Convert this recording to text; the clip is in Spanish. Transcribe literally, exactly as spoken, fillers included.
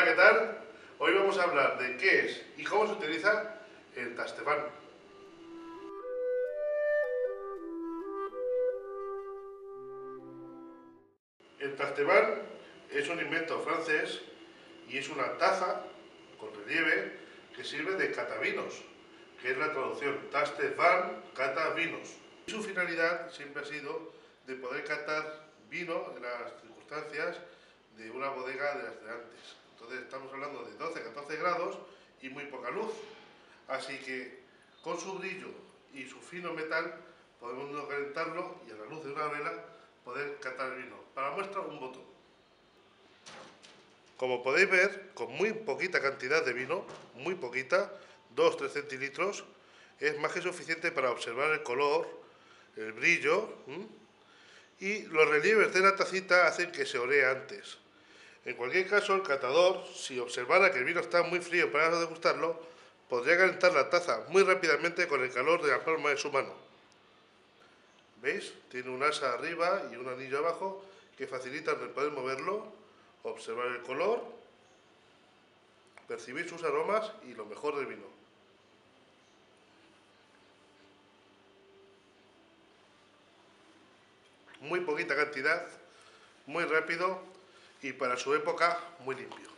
¿qué tal? Hoy vamos a hablar de qué es y cómo se utiliza el Tasteban. El Tasteban es un invento francés y es una taza con relieve que sirve de catavinos, que es la traducción, Tasteban, cata vinos. Y su finalidad siempre ha sido de poder catar vino en las circunstancias de una bodega de las de antes. Entonces estamos hablando de doce a catorce grados y muy poca luz. Así que con su brillo y su fino metal podemos calentarlo y a la luz de una vela poder catar el vino. Para muestra un botón. Como podéis ver, con muy poquita cantidad de vino, muy poquita, dos a tres centilitros, es más que suficiente para observar el color, el brillo, ¿m? Y los relieves de la tacita hacen que se oree antes. En cualquier caso, el catador, si observara que el vino está muy frío para degustarlo, podría calentar la taza muy rápidamente con el calor de la palma de su mano. ¿Veis? Tiene un asa arriba y un anillo abajo que facilitan el poder moverlo, observar el color, percibir sus aromas y lo mejor del vino. Muy poquita cantidad, muy rápido y para su época muy limpio.